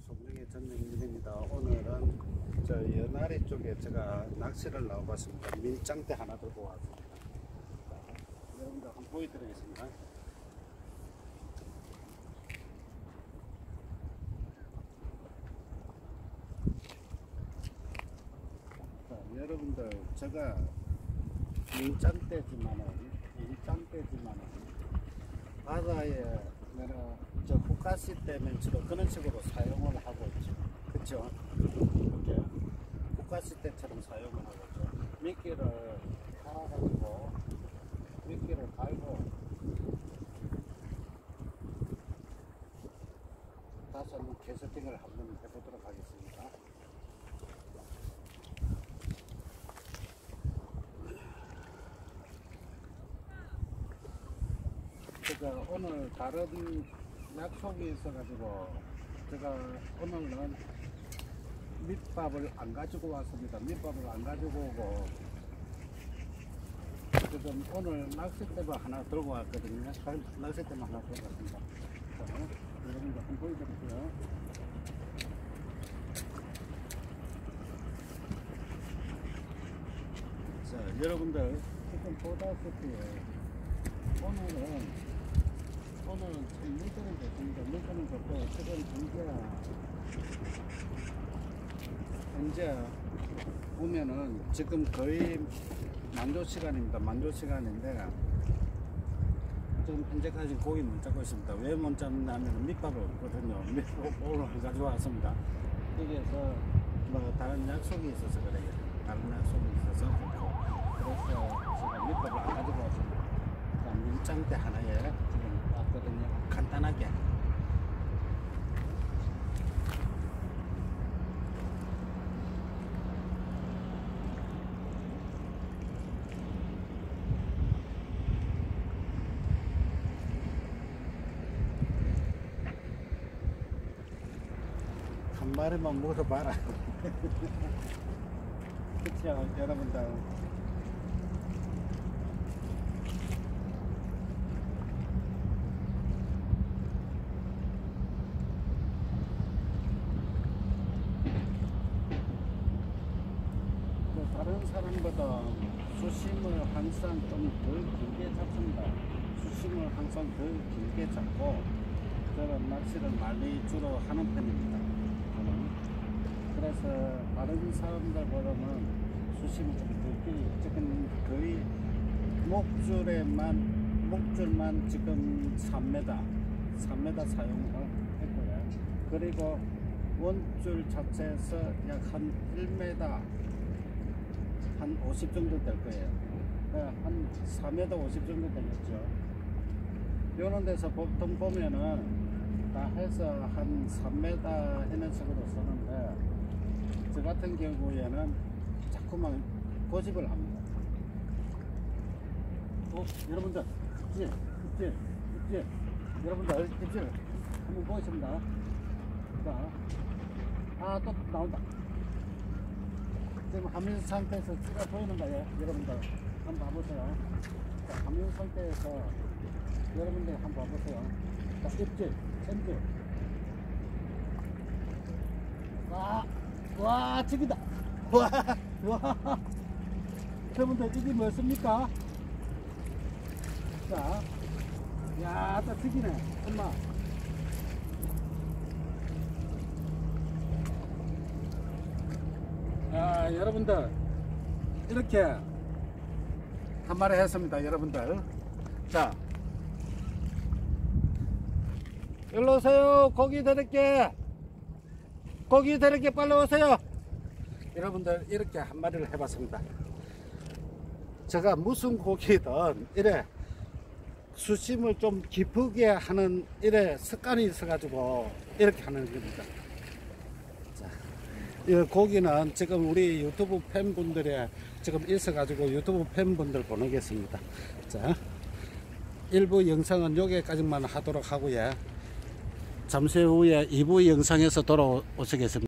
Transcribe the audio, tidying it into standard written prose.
송정의 전영민입니다. 오늘은 저 연아리 쪽에 제가 낚시를 나와봤습니다. 밀장대 하나 들고 왔습니다. 자, 여러분들 한번 보여드리겠습니다. 자, 여러분들 제가 밀장대지만은 바다에 내가 저 국가시 때문에 주로 그런 식으로 사용을 하고 있죠. 그쵸? 이렇게 국가시 때처럼 사용을 하고 있죠. 미끼를 갈아가지고 미끼를 갈고 다시 한번 캐스팅을 한번 해보도록 하겠습니다. 제가 오늘 다른 약속이 있어가지고 제가 오늘은 밑밥을 안 가지고 왔습니다. 밑밥을 안 가지고 오고 지금 오늘 낚싯대만 하나 들고 왔거든요. 낚싯대만 하나 들고 왔습니다. 자, 여러분들 한번 보여드릴게요. 자, 여러분들 지금 보다시피 오늘은 참 물건은 좋습니다. 물건은 좋고 지금 현재 보면은 지금 거의 만조 시간입니다. 만조 시간인데 지금 현재까지 고기 못 잡고 있습니다. 왜 못 잡냐면 밑밥을 없거든요. 오늘 가지고 왔습니다. 여기에서 뭐 다른 약속이 있어서 그래요. 다른 약속이 있어서 그래서 제가 밑밥을 안 가지고 왔습니다. 밀장대 하나에 지금 왔거든요. 간단하게. 한 마리만 물어봐라. 그쵸, 여러분들. 다른 사람보다 수심을 항상 좀 덜 길게 잡습니다. 수심을 항상 덜 길게 잡고 저는 낚시를 많이 주로 하는 편입니다. 그래서 다른 사람들보다는 수심이 좀 덜 길게 지금 거의 목줄만 지금 3m 사용을 했고요. 그리고 원줄 자체에서 약 한 1m 한 50 정도 될 거예요. 한 4m 50 정도 되겠죠. 이런 데서 보통 보면은 다 해서 한 3m 하는 식으로 쓰는데 저 같은 경우에는 자꾸만 고집을 합니다. 여러분들 입질 여러분들 입질 한번 보겠습니다. 자, 또 나온다. 지금 화면 상태에서 찌가 보이는 거예요. 여러분들 한번 봐보세요. 자, 화면 상태에서 여러분들 한번 봐보세요. 자, 입질, 챔질. 와, 찍이다. 와. 여러분들 이게 뭐습니까? 자, 야, 딱 찍이네. 엄마. 자, 여러분들 이렇게 한 마리 했습니다. 여러분들, 자, 일로 오세요. 고기 드릴게 빨리 오세요. 여러분들 이렇게 한 마리를 해봤습니다. 제가 무슨 고기든 이래 수심을 좀 깊게 하는 이래 습관이 있어가지고 이렇게 하는 겁니다. 이 고기는 지금 우리 유튜브 팬분들이 지금 있어가지고 유튜브 팬분들 보내겠습니다. 자, 1부 영상은 여기까지만 하도록 하고요. 잠시 후에 2부 영상에서 돌아오시겠습니다.